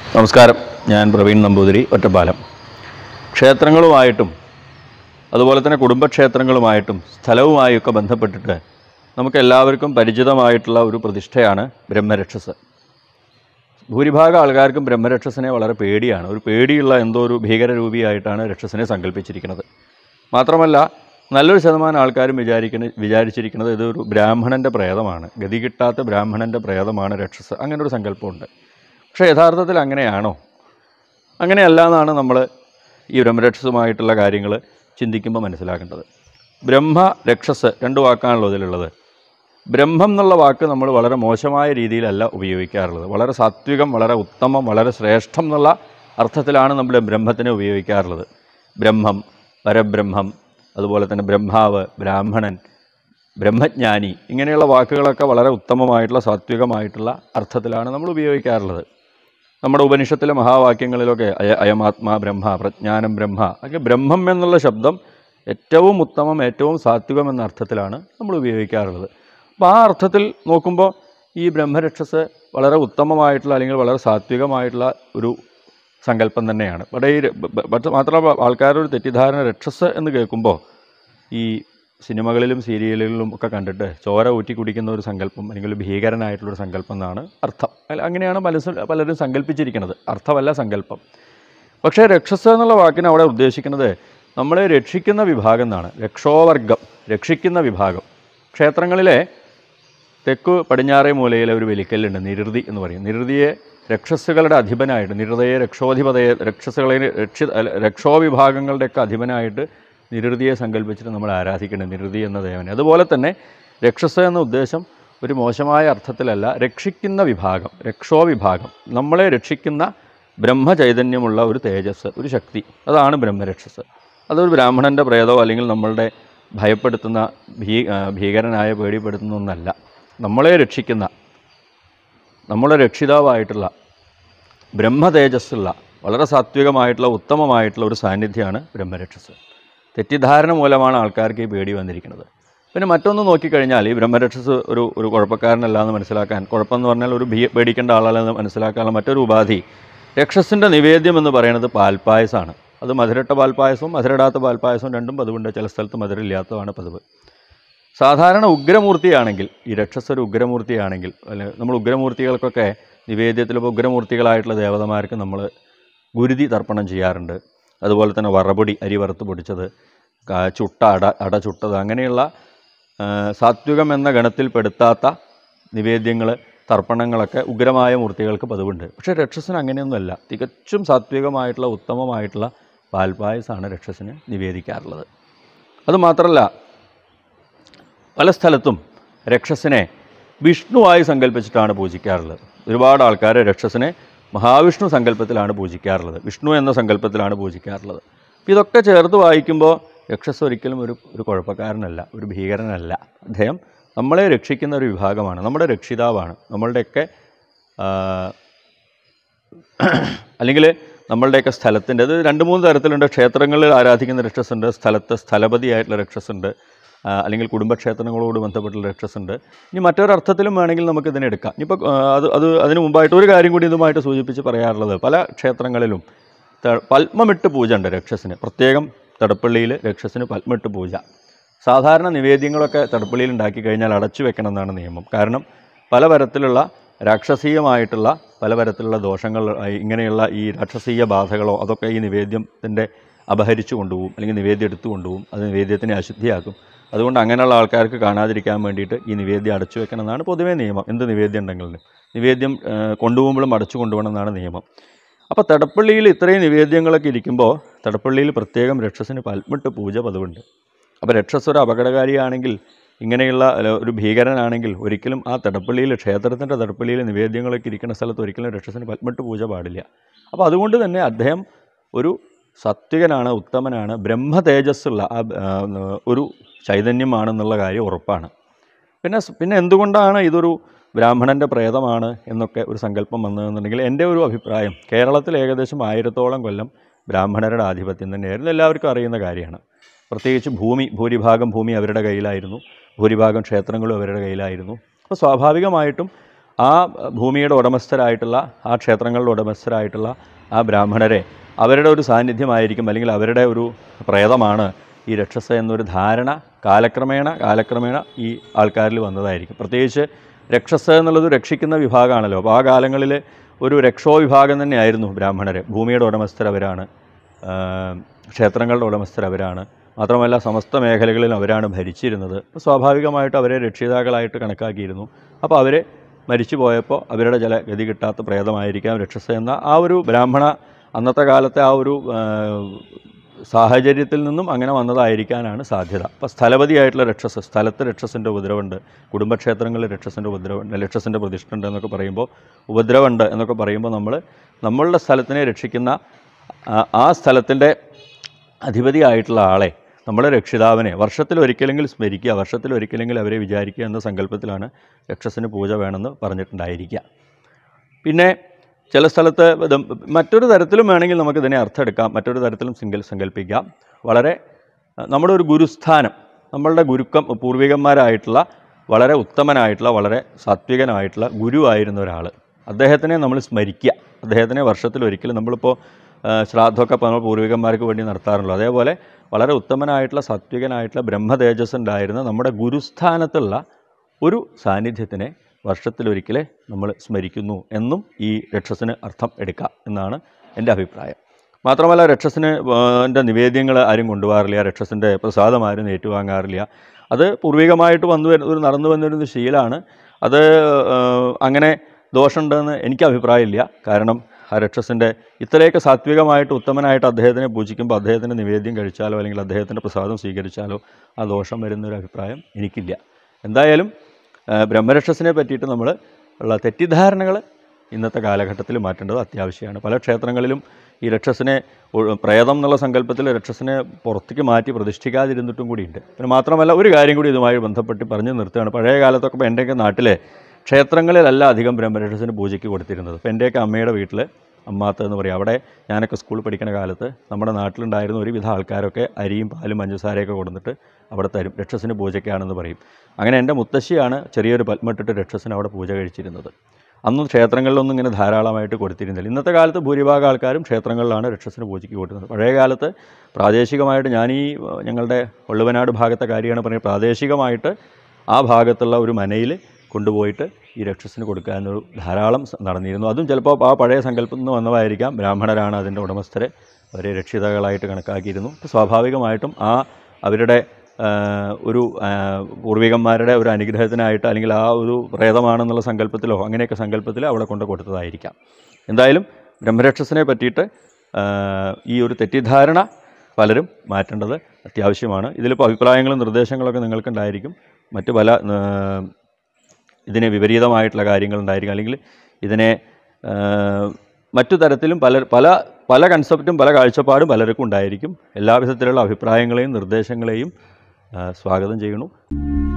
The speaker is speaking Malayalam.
നമസ്കാരം. ഞാൻ പ്രവീൺ നമ്പൂതിരി, ഒറ്റപ്പാലം. ക്ഷേത്രങ്ങളുമായിട്ടും അതുപോലെ തന്നെ കുടുംബക്ഷേത്രങ്ങളുമായിട്ടും സ്ഥലവുമായൊക്കെ ബന്ധപ്പെട്ടിട്ട് നമുക്ക് എല്ലാവർക്കും പരിചിതമായിട്ടുള്ള ഒരു പ്രതിഷ്ഠയാണ് ബ്രഹ്മരക്ഷസ്. ഭൂരിഭാഗം ആൾക്കാർക്കും ബ്രഹ്മരക്ഷസിനെ വളരെ പേടിയാണ്. ഒരു പേടിയുള്ള എന്തോ ഒരു ഭീകരരൂപിയായിട്ടാണ് രക്ഷസിനെ സങ്കല്പിച്ചിരിക്കുന്നത്. മാത്രമല്ല, നല്ലൊരു ശതമാനം ആൾക്കാരും വിചാരിച്ചിരിക്കുന്നത് ഇതൊരു ബ്രാഹ്മണൻ്റെ പ്രേതമാണ്, ഗതി കിട്ടാത്ത ബ്രാഹ്മണൻ്റെ പ്രേതമാണ് രക്ഷസ്. അങ്ങനെ ഒരു സങ്കല്പമുണ്ട്. പക്ഷേ യഥാർത്ഥത്തിൽ അങ്ങനെയാണോ? അങ്ങനെയല്ല എന്നാണ് നമ്മൾ ഈ ബ്രഹ്മരക്ഷസുമായിട്ടുള്ള കാര്യങ്ങൾ ചിന്തിക്കുമ്പോൾ മനസ്സിലാക്കേണ്ടത്. ബ്രഹ്മ രക്ഷസ് രണ്ട് വാക്കാണല്ലോ ഇതിലുള്ളത്. ബ്രഹ്മം എന്നുള്ള വാക്ക് നമ്മൾ വളരെ മോശമായ രീതിയിലല്ല ഉപയോഗിക്കാറുള്ളത്. വളരെ സാത്വികം, വളരെ ഉത്തമം, വളരെ ശ്രേഷ്ഠം എന്നുള്ള അർത്ഥത്തിലാണ് നമ്മൾ ബ്രഹ്മത്തിനെ ഉപയോഗിക്കാറുള്ളത്. ബ്രഹ്മം, പരബ്രഹ്മം, അതുപോലെ തന്നെ ബ്രഹ്മാവ്, ബ്രാഹ്മണൻ, ബ്രഹ്മജ്ഞാനി, ഇങ്ങനെയുള്ള വാക്കുകളൊക്കെ വളരെ ഉത്തമമായിട്ടുള്ള സാത്വികമായിട്ടുള്ള അർത്ഥത്തിലാണ് നമ്മൾ ഉപയോഗിക്കാറുള്ളത്. നമ്മുടെ ഉപനിഷത്തിലെ മഹാവാക്യങ്ങളിലൊക്കെ അയമാത്മാ ബ്രഹ്മ, പ്രജ്ഞാനം ബ്രഹ്മ, അല്ലെങ്കിൽ ബ്രഹ്മം എന്നുള്ള ശബ്ദം ഏറ്റവും ഉത്തമം, ഏറ്റവും സാത്വികം എന്ന അർത്ഥത്തിലാണ് നമ്മൾ ഉപയോഗിക്കാറുള്ളത്. അപ്പോൾ ആ അർത്ഥത്തിൽ നോക്കുമ്പോൾ ഈ ബ്രഹ്മരക്ഷസ് വളരെ ഉത്തമമായിട്ടുള്ള അല്ലെങ്കിൽ വളരെ സാത്വികമായിട്ടുള്ള ഒരു സങ്കല്പം തന്നെയാണ്. മാത്രമല്ല, ആൾക്കാരൊരു തെറ്റിദ്ധാരണ രക്ഷസ് എന്ന് കേൾക്കുമ്പോൾ ഈ സിനിമകളിലും സീരിയലുകളിലും ഒക്കെ കണ്ടിട്ട് ചോര ഊറ്റി കുടിക്കുന്ന ഒരു സങ്കല്പം അല്ലെങ്കിൽ ഭീകരനായിട്ടുള്ളൊരു സങ്കല്പം എന്നാണ് അർത്ഥം. അങ്ങനെയാണ് പലരും സങ്കല്പിച്ചിരിക്കുന്നത്. അർത്ഥമല്ല, സങ്കല്പം. പക്ഷേ രക്ഷസ് എന്നുള്ള വാക്കിന് അവിടെ ഉദ്ദേശിക്കുന്നത് നമ്മളെ രക്ഷിക്കുന്ന വിഭാഗം എന്നാണ്. രക്ഷോവർഗം, രക്ഷിക്കുന്ന വിഭാഗം. ക്ഷേത്രങ്ങളിലെ തെക്ക് പടിഞ്ഞാറേ മൂലയിലെ ഒരു വെലിക്കല്ലുണ്ട്, നിരുതി എന്ന് പറയും. നിരുതിയെ രക്ഷസുകളുടെ അധിപനായിട്ട്, നിരുതയെ രക്ഷോധിപതയെ, രക്ഷോവിഭാഗങ്ങളുടെയൊക്കെ അധിപനായിട്ട് നിരുതിയെ സങ്കല്പിച്ചിട്ട് നമ്മൾ ആരാധിക്കേണ്ടത് നിരുതി എന്ന ദേവനെ. അതുപോലെ തന്നെ രക്ഷസ് എന്ന ഉദ്ദേശം ഒരു മോശമായ അർത്ഥത്തിലല്ല, രക്ഷിക്കുന്ന വിഭാഗം, രക്ഷോവിഭാഗം, നമ്മളെ രക്ഷിക്കുന്ന ബ്രഹ്മചൈതന്യമുള്ള ഒരു തേജസ്, ഒരു ശക്തി, അതാണ് ബ്രഹ്മരക്ഷസ്. അതൊരു ബ്രാഹ്മണൻ്റെ പ്രേതോ അല്ലെങ്കിൽ നമ്മളുടെ ഭയപ്പെടുത്തുന്ന ഭീകരനായ പേടിപ്പെടുത്തുന്ന ഒന്നല്ല. നമ്മളെ രക്ഷിക്കുന്ന, നമ്മളെ രക്ഷിതാവായിട്ടുള്ള ബ്രഹ്മതേജസ്സുള്ള വളരെ സാത്വികമായിട്ടുള്ള ഉത്തമമായിട്ടുള്ള ഒരു സാന്നിധ്യമാണ് ബ്രഹ്മരക്ഷസ്. തെറ്റിദ്ധാരണ മൂലമാണ് ആൾക്കാർക്ക് ഈ പേടി വന്നിരിക്കുന്നത്. പിന്നെ മറ്റൊന്ന് നോക്കിക്കഴിഞ്ഞാൽ ഈ ബ്രഹ്മരക്ഷസ് ഒരു കുഴപ്പക്കാരനല്ല എന്ന് മനസ്സിലാക്കാൻ, കുഴപ്പമെന്ന് പറഞ്ഞാൽ ഒരു പേടിക്കേണ്ട ആളല്ലെന്ന് മനസ്സിലാക്കാനുള്ള മറ്റൊരു ഉപാധി, രക്ഷസിൻ്റെ നിവേദ്യം എന്ന് പറയുന്നത് പാൽപ്പായസമാണ്. അത് മധുരട്ട പാൽപ്പായസവും മധുരടാത്ത പാൽപ്പായസവും രണ്ടും പതിവുണ്ട്. ചില സ്ഥലത്ത് മധുരമില്ലാത്തതാണ് പതിവ്. സാധാരണ ഉഗ്രമൂർത്തിയാണെങ്കിൽ, ഈ രക്ഷസ് ഒരു ഉഗ്രമൂർത്തിയാണെങ്കിൽ, അല്ലെങ്കിൽ നമ്മൾ ഉഗ്രമൂർത്തികൾക്കൊക്കെ നിവേദ്യത്തിലിപ്പോൾ ഉഗ്രമൂർത്തികളായിട്ടുള്ള ദേവതമാർക്ക് നമ്മൾ ഗുരുതി തർപ്പണം ചെയ്യാറുണ്ട്. അതുപോലെ തന്നെ വറപൊടി, അരി വറുത്ത് പൊടിച്ചത്, ചുട്ട അട ചുട്ടത്, അങ്ങനെയുള്ള സാത്വികം എന്ന ഗണത്തിൽപ്പെടുത്താത്ത നിവേദ്യങ്ങൾ, തർപ്പണങ്ങളൊക്കെ ഉഗ്രമായ മൂർത്തികൾക്ക് പതിവുണ്ട്. പക്ഷേ രക്ഷസിന് അങ്ങനെയൊന്നുമല്ല. തികച്ചും സാത്വികമായിട്ടുള്ള ഉത്തമമായിട്ടുള്ള പാൽപ്പായസമാണ് രക്ഷസിന് നിവേദിക്കാറുള്ളത്. അതുമാത്രമല്ല, പല സ്ഥലത്തും രക്ഷസിനെ വിഷ്ണുവായി സങ്കല്പിച്ചിട്ടാണ് പൂജിക്കാറുള്ളത്. ഒരുപാട് ആൾക്കാർ രക്ഷസിനെ മഹാവിഷ്ണു സങ്കല്പത്തിലാണ് പൂജിക്കാറുള്ളത്, വിഷ്ണു എന്ന സങ്കല്പത്തിലാണ് പൂജിക്കാറുള്ളത്. അപ്പോൾ ഇതൊക്കെ ചേർത്ത് വായിക്കുമ്പോൾ രക്ഷസ് ഒരിക്കലും ഒരു കുഴപ്പക്കാരനല്ല, ഒരു ഭീകരനല്ല. അദ്ദേഹം നമ്മളെ രക്ഷിക്കുന്ന ഒരു വിഭാഗമാണ്, നമ്മുടെ രക്ഷിതാവാണ്. നമ്മളുടെയൊക്കെ അല്ലെങ്കിൽ നമ്മളുടെയൊക്കെ സ്ഥലത്തിൻ്റെ, അത് 2-3 തരത്തിലുണ്ട്. ക്ഷേത്രങ്ങളിൽ ആരാധിക്കുന്ന രക്ഷസുണ്ട്, സ്ഥലപതിയായിട്ടുള്ള രക്ഷസുണ്ട്, അല്ലെങ്കിൽ കുടുംബക്ഷേത്രങ്ങളോട് ബന്ധപ്പെട്ടുള്ള രക്ഷസുണ്ട്. ഇനി മറ്റൊരർത്ഥത്തിലും വേണമെങ്കിൽ നമുക്കിതിനെ എടുക്കാം. ഇനിയിപ്പോൾ അതിന് മുമ്പായിട്ട് ഒരു കാര്യം കൂടി ഇതുമായിട്ട് സൂചിപ്പിച്ച് പറയാറുള്ളത്, പല ക്ഷേത്രങ്ങളിലും പത്മമിട്ട് പൂജ ഉണ്ട് രക്ഷസിന്. പ്രത്യേകം തടപ്പള്ളിയിൽ രക്ഷസിന് പത്മമിട്ട് പൂജ. സാധാരണ നിവേദ്യങ്ങളൊക്കെ തടപ്പള്ളിയിൽ ഉണ്ടാക്കി കഴിഞ്ഞാൽ അടച്ചു വെക്കണം എന്നാണ് നിയമം. കാരണം പലതരത്തിലുള്ള രാക്ഷസീയമായിട്ടുള്ള പലതരത്തിലുള്ള ദോഷങ്ങൾ, ഇങ്ങനെയുള്ള ഈ രാക്ഷസീയ ബാധകളോ അതൊക്കെ ഈ നിവേദ്യത്തിൻ്റെ അപഹരിച്ചു കൊണ്ടുപോകും, അല്ലെങ്കിൽ നിവേദ്യം എടുത്തു കൊണ്ടുപോകും, അത് നിവേദ്യത്തിനെ അശുദ്ധിയാക്കും. അതുകൊണ്ട് അങ്ങനെയുള്ള ആൾക്കാർക്ക് കാണാതിരിക്കാൻ വേണ്ടിയിട്ട് ഈ നിവേദ്യം അടച്ചു വെക്കണം എന്നാണ് പൊതുവേ നിയമം. എന്ത് നിവേദ്യം ഉണ്ടെങ്കിലും നിവേദ്യം കൊണ്ടുപോകുമ്പോഴും അടച്ചു കൊണ്ടുപോകണം എന്നാണ് നിയമം. അപ്പോൾ തടപ്പള്ളിയിൽ ഇത്രയും നിവേദ്യങ്ങളൊക്കെ ഇരിക്കുമ്പോൾ തടപ്പള്ളിയിൽ പ്രത്യേകം രക്ഷസിന് പത്മിട്ട് പൂജ പതിവുണ്ട്. അപ്പോൾ രക്ഷസ് ഒരു അപകടകാരിയാണെങ്കിൽ, ഇങ്ങനെയുള്ള ഒരു ഭീകരനാണെങ്കിൽ ഒരിക്കലും ആ തടപ്പള്ളിയിൽ, ക്ഷേത്രത്തിൻ്റെ തടപ്പള്ളിയിൽ നിവേദ്യങ്ങളൊക്കെ ഇരിക്കുന്ന സ്ഥലത്ത് ഒരിക്കലും രക്ഷസിന് പത്മിട്ട് പൂജ പാടില്ല. അപ്പോൾ അതുകൊണ്ട് തന്നെ അദ്ദേഹം ഒരു സാത്വികനാണ്, ഉത്തമനാണ്, ബ്രഹ്മ തേജസ്സുള്ള ഒരു ചൈതന്യമാണെന്നുള്ള കാര്യം ഉറപ്പാണ്. പിന്നെ എന്തുകൊണ്ടാണ് ഇതൊരു ബ്രാഹ്മണൻ്റെ പ്രേതമാണ് എന്നൊക്കെ ഒരു സങ്കല്പം വന്നതെന്നുണ്ടെങ്കിൽ, എൻ്റെ ഒരു അഭിപ്രായം, കേരളത്തിൽ ഏകദേശം 1000ഓളം കൊല്ലം ബ്രാഹ്മണരുടെ ആധിപത്യം തന്നെയായിരുന്നു. എല്ലാവർക്കും അറിയുന്ന കാര്യമാണ്. പ്രത്യേകിച്ച് ഭൂരിഭാഗം ഭൂമി അവരുടെ കയ്യിലായിരുന്നു, ഭൂരിഭാഗം ക്ഷേത്രങ്ങളും അവരുടെ കയ്യിലായിരുന്നു. അപ്പോൾ സ്വാഭാവികമായിട്ടും ആ ഭൂമിയുടെ ഉടമസ്ഥരായിട്ടുള്ള, ആ ക്ഷേത്രങ്ങളുടെ ഉടമസ്ഥരായിട്ടുള്ള ആ ബ്രാഹ്മണരെ അവരുടെ ഒരു സാന്നിധ്യമായിരിക്കും, അല്ലെങ്കിൽ അവരുടെ ഒരു പ്രേതമാണ് ഈ രക്ഷസ് എന്നൊരു ധാരണ കാലക്രമേണ ഈ ആൾക്കാരിൽ വന്നതായിരിക്കും. പ്രത്യേകിച്ച് രക്ഷസ് എന്നുള്ളത് രക്ഷിക്കുന്ന വിഭാഗമാണല്ലോ. അപ്പോൾ ആ കാലങ്ങളിൽ ഒരു രക്ഷോ വിഭാഗം തന്നെയായിരുന്നു ബ്രാഹ്മണർ. ഭൂമിയുടെ ഉടമസ്ഥരവരാണ്, ക്ഷേത്രങ്ങളുടെ ഉടമസ്ഥരവരാണ്, മാത്രമല്ല സമസ്ത മേഖലകളിലും അവരാണ് ഭരിച്ചിരുന്നത്. അപ്പോൾ സ്വാഭാവികമായിട്ട് അവരെ രക്ഷിതാക്കളായിട്ട് കണക്കാക്കിയിരുന്നു. അപ്പോൾ അവർ മരിച്ചു പോയപ്പോൾ അവരുടെ ചില ഗതി കിട്ടാത്ത പ്രേതമായിരിക്കാം രക്ഷസ് എന്ന ആ ഒരു ബ്രാഹ്മണ അന്നത്തെ കാലത്തെ ആ ഒരു സാഹചര്യത്തിൽ നിന്നും അങ്ങനെ വന്നതായിരിക്കാനാണ് സാധ്യത. അപ്പോൾ സ്ഥലപതിയായിട്ടുള്ള രക്ഷസ്, സ്ഥലത്ത് രക്ഷസിൻ്റെ ഉപദ്രവമുണ്ട്, കുടുംബക്ഷേത്രങ്ങളിൽ രക്ഷസിൻ്റെ ഉപദ്രവമുണ്ട്, രക്ഷസിൻ്റെ പ്രതിഷ്ഠ ഉണ്ട് എന്നൊക്കെ പറയുമ്പോൾ, ഉപദ്രവമുണ്ട് എന്നൊക്കെ പറയുമ്പോൾ നമ്മളുടെ സ്ഥലത്തിനെ രക്ഷിക്കുന്ന ആ സ്ഥലത്തിൻ്റെ അധിപതിയായിട്ടുള്ള ആളെ, നമ്മുടെ രക്ഷിതാവിനെ വർഷത്തിലൊരിക്കലെങ്കിൽ സ്മരിക്കുക, വർഷത്തിലൊരിക്കലെങ്കിൽ അവരെ വിചാരിക്കുക എന്ന സങ്കല്പത്തിലാണ് രക്ഷസിന് പൂജ വേണമെന്ന് പറഞ്ഞിട്ടുണ്ടായിരിക്കുക. പിന്നെ ചില സ്ഥലത്ത് മറ്റൊരു തരത്തിലും വേണമെങ്കിൽ നമുക്കിതിനെ അർത്ഥമെടുക്കാം, മറ്റൊരു തരത്തിലും സങ്കല്പിക്കാം. വളരെ നമ്മുടെ ഒരു ഗുരുസ്ഥാനം, നമ്മളുടെ പൂർവികന്മാരായിട്ടുള്ള വളരെ ഉത്തമനായിട്ടുള്ള, വളരെ സാത്വികനായിട്ടുള്ള ഗുരുവായിരുന്ന ഒരാൾ, അദ്ദേഹത്തിനെ നമ്മൾ സ്മരിക്കുക. അദ്ദേഹത്തിനെ വർഷത്തിലൊരിക്കലും നമ്മളിപ്പോൾ ശ്രാദ്ധമൊക്കെ നമ്മൾ പൂർവികന്മാർക്ക് വേണ്ടി നടത്താറുള്ളൂ. അതേപോലെ വളരെ ഉത്തമനായിട്ടുള്ള, സാത്വികനായിട്ടുള്ള, ബ്രഹ്മതേജസ് ഉണ്ടായിരുന്ന നമ്മുടെ ഗുരുസ്ഥാനത്തുള്ള ഒരു സാന്നിധ്യത്തിനെ വർഷത്തിലൊരിക്കലേ നമ്മൾ സ്മരിക്കുന്നു എന്നും ഈ രക്ഷസിന് അർത്ഥം എടുക്കാം എന്നാണ് എൻ്റെ അഭിപ്രായം. മാത്രമല്ല രക്ഷസിന് നിവേദ്യങ്ങൾ ആരും കൊണ്ടുപോകാറില്ല, രക്ഷസിൻ്റെ പ്രസാദം ആരും ഏറ്റുവാങ്ങാറില്ല. അത് പൂർവികമായിട്ട് നടന്നു വന്നിരുന്ന ശീലമാണ്. അത് അങ്ങനെ ദോഷമുണ്ടെന്ന് എനിക്ക് അഭിപ്രായമില്ല. കാരണം ആ രക്ഷസിൻ്റെ ഇത്രയൊക്കെ സാത്വികമായിട്ട് ഉത്തമനായിട്ട് അദ്ദേഹത്തിനെ പൂജിക്കുമ്പോൾ അദ്ദേഹത്തിൻ്റെ നിവേദ്യം കഴിച്ചാലോ അല്ലെങ്കിൽ അദ്ദേഹത്തിൻ്റെ പ്രസാദം സ്വീകരിച്ചാലോ ആ ദോഷം വരുന്നൊരു അഭിപ്രായം എനിക്കില്ല. എന്തായാലും ബ്രഹ്മരക്ഷസിനെ പറ്റിയിട്ട് നമ്മൾ ഉള്ള തെറ്റിദ്ധാരണകൾ ഇന്നത്തെ കാലഘട്ടത്തിൽ മാറ്റേണ്ടത് അത്യാവശ്യമാണ്. പല ക്ഷേത്രങ്ങളിലും ഈ രക്ഷസിനെ പ്രേതം എന്നുള്ള സങ്കല്പത്തിൽ രക്ഷസിനെ പുറത്തേക്ക് മാറ്റി പ്രതിഷ്ഠിക്കാതിരുന്നിട്ടും കൂടിയുണ്ട്. പിന്നെ മാത്രമല്ല ഒരു കാര്യം കൂടി ഇതുമായി ബന്ധപ്പെട്ട് പറഞ്ഞു നിർത്തുകയാണ്. പഴയ കാലത്തൊക്കെ എൻ്റെയൊക്കെ നാട്ടിലെ ക്ഷേത്രങ്ങളിലല്ല അധികം ബ്രഹ്മരക്ഷസിന് പൂജയ്ക്ക് കൊടുത്തിരുന്നത്. ഇപ്പോൾ എൻ്റെയൊക്കെ അമ്മയുടെ വീട്ടിൽ, അമ്മാത്ത് എന്ന് പറയും, അവിടെ ഞാനൊക്കെ സ്കൂളിൽ പഠിക്കുന്ന കാലത്ത് നമ്മുടെ നാട്ടിലുണ്ടായിരുന്ന ഒരുവിധ ആൾക്കാരൊക്കെ അരിയും പാലും പഞ്ചസാരയൊക്കെ കൊടുത്തിട്ട് അവിടെ തരും, രക്ഷസിന് പൂജയ്ക്കാണെന്ന് പറയും. അങ്ങനെ എൻ്റെ മുത്തശ്ശിയാണ് ചെറിയൊരു പത്മിട്ടിട്ട് രക്ഷസിന് അവിടെ പൂജ കഴിച്ചിരുന്നത്. അന്ന് ക്ഷേത്രങ്ങളിലൊന്നും ഇങ്ങനെ ധാരാളമായിട്ട് കൊടുത്തിരുന്നില്ല. ഇന്നത്തെ കാലത്ത് ഭൂരിഭാഗം ആൾക്കാരും ക്ഷേത്രങ്ങളിലാണ് രക്ഷസിന് പൂജയ്ക്ക് കൊടുക്കുന്നത്. പഴയ കാലത്ത് പ്രാദേശികമായിട്ട്, ഞങ്ങളുടെ വള്ളുവനാട് ഭാഗത്തെ കാര്യമാണ് പറയുന്നത്, പ്രാദേശികമായിട്ട് ആ ഭാഗത്തുള്ള ഒരു മനയിൽ കൊണ്ടുപോയിട്ട് ഈ രക്ഷസിന് കൊടുക്കാനൊരു ധാരാളം നടന്നിരുന്നു. അതും ചിലപ്പോൾ ആ പഴയ സങ്കല്പത്തിൽ നിന്ന് വന്നതായിരിക്കാം. ബ്രാഹ്മണരാണ് അതിൻ്റെ ഉടമസ്ഥരെ, അവരെ രക്ഷിതാക്കളായിട്ട് കണക്കാക്കിയിരുന്നു. സ്വാഭാവികമായിട്ടും അവരുടെ ഒരു പൂർവികന്മാരുടെ ഒരു അനുഗ്രഹത്തിനായിട്ട്, അല്ലെങ്കിൽ ആ ഒരു പ്രേതമാണെന്നുള്ള സങ്കല്പത്തിലോ അങ്ങനെയൊക്കെ സങ്കല്പത്തിൽ അവിടെ കൊണ്ട് കൊടുത്തതായിരിക്കാം. എന്തായാലും ബ്രഹ്മരക്ഷസിനെ പറ്റിയിട്ട് ഈ ഒരു തെറ്റിദ്ധാരണ പലരും മാറ്റേണ്ടത് അത്യാവശ്യമാണ്. ഇതിലിപ്പോൾ അഭിപ്രായങ്ങളും നിർദ്ദേശങ്ങളൊക്കെ നിങ്ങൾക്കുണ്ടായിരിക്കും. മറ്റു പല ഇതിന് വിപരീതമായിട്ടുള്ള കാര്യങ്ങളുണ്ടായിരിക്കും, അല്ലെങ്കിൽ ഇതിനെ മറ്റു തരത്തിലും പല കൺസെപ്റ്റും പല കാഴ്ചപ്പാടും പലർക്കും ഉണ്ടായിരിക്കും. എല്ലാവിധത്തിലുള്ള അഭിപ്രായങ്ങളെയും നിർദ്ദേശങ്ങളെയും സ്വാഗതം ചെയ്യുന്നു.